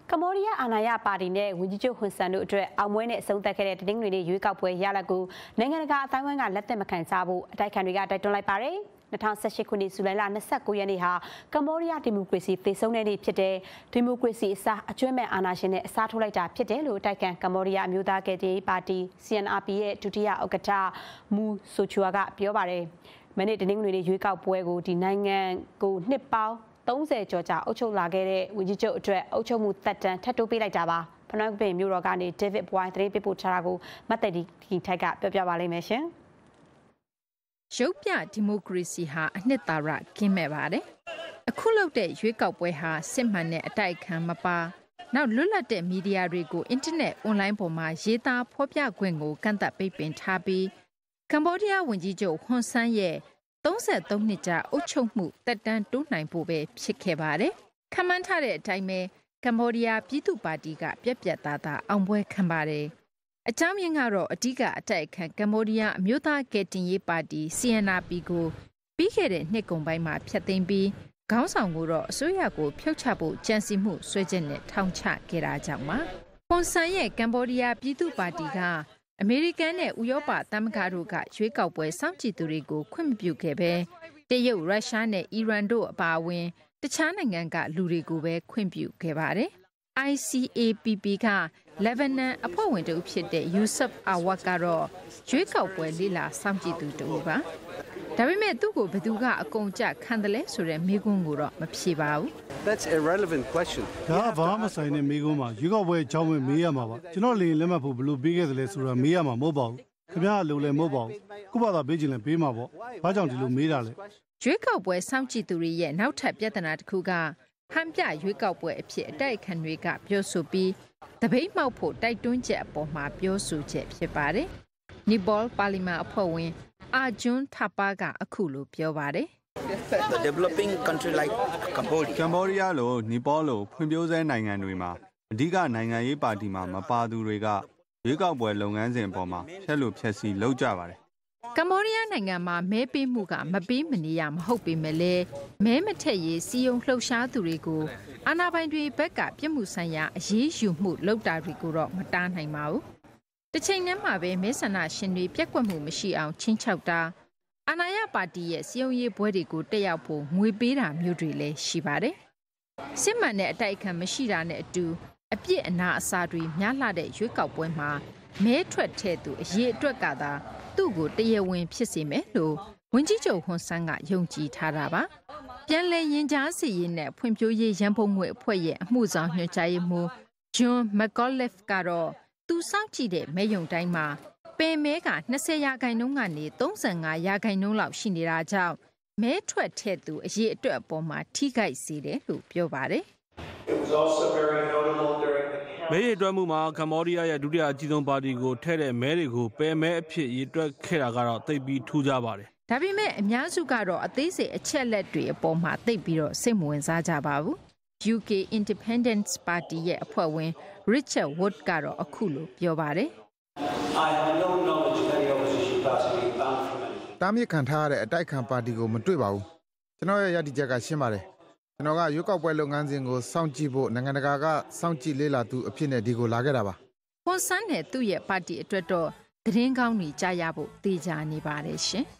ကမ္ဘောဒီးယားအာဏာရပါတီနဲ့ဝန်ကြီးချုပ်ဟွန်ဆန်တို့အတွက်အောင်ပွဲနဲ့အဆုံးသတ်ခဲ့တဲ့တနင်္ဂနွေနေ့ရွေးကောက်ပွဲရလဒ်ကိုနိုင်ငံတကာအတိုင်းအဝန်းကလက်သက်မခံကြဖို့အတိုက်အခံတွေကတိုက်တွန်းလိုက်ပါတယ်။2018ခုနှစ်ဇူလိုင်လ29ရက်နေ့ဟာကမ္ဘောဒီးယားဒီမိုကရေစီသေဆုံးတဲ့နေ့ဖြစ်တဲ့ဒီမိုကရေစီအစားအကျွမ်းမဲ့အာဏာရှင်နဲ့အစားထိုးလိုက်တာဖြစ်တယ်လို့တိုက်ခံကမ္ဘောဒီးယားအမျိုးသားကယ်တင်ရေးပါတီ CNRP ရဲ့ဒုတိယဥက္ကဋ္ဌမူဆိုချူဝါကပြောပါတယ်။မနေ့တနင်္ဂနွေနေ့ရွေးကောက်ပွဲကိုဒီနိုင်ငံကိုနှစ်ပေါင်း30ကျော်ကြာအုပ်ချုပ်လာခဲ့တဲ့ဝန်ကြီးချုပ်အတွက်အုပ်ချုပ်မှုသက်တမ်းထပ်တိုးပေးလိုက်တာပါဖနွမ်းပင်မြို့တော်ကနေ David Boy သတင်းပေးပို့ထားတာကိုမတ်တတီထိုက်ကပြောပြပါလိမ့်မယ်ရှင်ရုပ်ပြဒီမိုကရေစီဟာအနှစ်သာရကင်းမဲ့ပါတယ်အခုလုပ်တဲ့ရွေးကောက်ပွဲဟာစစ်မှန်တဲ့အတိုက်အခံမပါနောက်လွတ်လပ်တဲ့မီဒီယာတွေကိုအင်တာနက်အွန်လိုင်းပေါ်မှာရေးသားဖော်ပြခွင့်ကိုကန့်သတ်ပိတ်ပင်ထားပြီးကမ္ဘောဒီးယားဝန်ကြီးချုပ်ဟွန်ဆန်ရဲ့33နှစ်ကြာအုပ်ချုပ်မှုတက်တန်းတိုးနိုင်ဖို့ပဲဖြစ်ခဲ့ပါတယ်။ခန့်မှန်းထားတဲ့အတိုင်းပဲကမ္ဘောဒီးယားပြည်သူ့ပါတီကပြက်ပြက်သားသားအောင်ပွဲခံပါတယ်။အကြောင်းရင်းကတော့အဓိကအတိုက်အခံကမ္ဘောဒီးယားအမျိုးသားကယ်တင်ရေးပါတီ CNRP ကိုပြီးခဲ့တဲ့နှစ်ကုန်ပိုင်းမှာဖျက်သိမ်းပြီးခေါင်းဆောင်ကိုတော့အစိုးရကိုဖျောက်ချဖို့ကြံစည်မှုဆွဲချက်နဲ့ထောင်ချခဲ့တာကြောင့်ပါ။ဟွန်ဆန်ရဲ့ကမ္ဘောဒီးယားပြည်သူ့ပါတီကအမေရိကန်နဲ့ဥရောပသမဂ္ဂတို့ကရွေးကောက်ပွဲစောင့်ကြည့်သူတွေကိုခွင့်မပြုခဲ့ပဲတရုတ်ရုရှားနဲ့အီရန်တို့အပါအဝင်တခြားနိုင်ငံကလူတွေကိုပဲခွင့်ပြုခဲ့ပါတယ်။ ICAPP ကလက်ဘနန်အဖွဲ့ဝင်တူဖြစ်တဲ့ Yusuf Awad ကတော့ရွေးကောက်ပွဲလေ့လာစောင့်ကြည့်သူတူပါ။ဒါပေမဲ့သူ့ကိုဘယ်သူကအကုန်ကြခံတယ်လဲဆိုတဲ့မေးခွန်းကိုတော့မဖြေပါဘူး။ That's irrelevant question. ဒါကဘာမှမဆိုင်တဲ့မေးခွန်းပါရွေးကောက်ပွဲအကြောင်းပဲမေးရမှာပါကျွန်တော်လေလက်မှတ်ဖို့ဘယ်လိုပေးခဲ့သလဲဆိုတာမေးရမှာမဟုတ်ပါဘူးခင်ဗျားလိုလည်းမဟုတ်ပါဘူးခုဘာသာပေးချင်လဲပေးမှာပေါ့ဘာကြောင့်ဒီလိုမေးတာလဲရွေးကောက်ပွဲစောင့်ကြည့်သူတွေရဲ့နောက်ထပ်ပြဿနာတစ်ခုကဟန်ပြရွေးကောက်ပွဲအဖြစ်အတိုက်အခံတွေကပြောဆိုပြီးတပိတ်မှောက်ဖို့တိုက်တွန်းချက်အပေါ်မှာပြောဆိုချက်ဖြစ်ပါတယ်။နီဘောလ်ပါလီမန်အဖွဲ့ဝင်အာဂျွန်းထာပါကအခုလိုပြောပါတယ် The developing country like Cambodia လိုနီပေါလိုဖွံ့ဖြိုးဆဲနိုင်ငံတွေမှာအဓိကနိုင်ငံရေးပါတီမှာမပါသူတွေကရွေးကောက်ပွဲလုပ်ငန်းစဉ်အပေါ်မှာဖျက်လို့ဖျက်စီလုပ်ကြပါတယ်ကမ္ဘောဒီးယားနိုင်ငံမှာမဲပေးမှုကမပေးမနေရမဟုတ်ပေမဲ့လည်းမဲမထက်ရေးစီယုံလှုပ်ရှားသူတွေကိုအာဏာပိုင်တွေဘက်ကပြစ်မှုဆိုင်ရာအရေးယူမှုလုပ်တာတွေကိုတော့မတားနိုင်ပါဘူး။တစ်ချိန်တည်းမှာပဲမဲဆန္ဒရှင်တွေပြက်ကွက်မှုမရှိအောင်ချင်းချောက်တာအာဏာရပါတီရဲ့စီယုံရေးပွဲတွေကိုတက်ရောက်ဖို့ငွေပေးတာမျိုးတွေလည်းရှိပါတယ်။စစ်မှန်တဲ့အတိုက်အခံမရှိတာနဲ့အတူအပြစ်အနာအစာတွေများလှတဲ့ရွေးကောက်ပွဲမှာမဲထွက်တဲ့သူအရေးအတွက်ကသာသူ့ကိုတရားဝင်ဖြစ်စေမယ်လို့ဝန်ကြီးချုပ်ဟွန်ဆန်ကယုံကြည်ထားတာပါပြန်လည်ရင်ကြားစီရင်နဲ့ဖွံ့ဖြိုးရေးရန်ပုံငွေအဖွဲ့ရဲ့အမှုဆောင်ညွှန်ကြားရေးမှူးဂျွန်မက်ကောလစ်ကတော့သူစောင့်ကြည့်တဲ့မဲယုံတိုင်းမှာပင်မဲက20ရာခိုင်နှုန်းကနေ35ရာခိုင်နှုန်းလောက်ရှိနေတာကြောင့်မဲထွက်တဲ့သူအရေးအတွက်အပေါ်မှာထိခိုက်စေတယ်လို့ပြောပါတယ်မဲရည်တွက်မှုမှာကမ္ဘောဒီးယားရဲ့ဒုတိယအကြီးဆုံးပါတီကိုထဲတဲ့မဲတွေကိုပယ်မဲအဖြစ်ရည်တွက်ခဲ့တာကတော့သိပ်ပြီးထူးခြားပါတယ်။ဒါပေမဲ့အများစုကတော့အသေးစိတ်အချက်လက်တွေအပေါ်မှာသိပ်ပြီးတော့စိတ်မဝင်စားကြပါဘူး။ UK Independence Party ရဲ့အဖွဲ့ဝင် Richard Wood ကတော့အခုလိုပြောပါတယ်။တားမြစ်ခံထားရတဲ့အတိုက်ခံပါတီကိုမတွေ့ပါဘူး။ကျွန်တော်ရဲ့ရည်တည်ချက်ကရှင်းပါတယ်။ကျွန်တော်ကရွေးကောက်ပွဲလုပ်ငန်းစဉ်ကိုစောင့်ကြည့်ဖို့နိုင်ငံတကာကစောင့်ကြည့်လေ့လာသူအဖြစ်နဲ့ဒီကိုလာခဲ့တာပါ။ဟွန်ဆန်နဲ့သူ့ရဲ့ပါတီအတွက်တော့သတင်းကောင်းတွေကြားရဖို့တေချာနေပါတယ်ရှင်။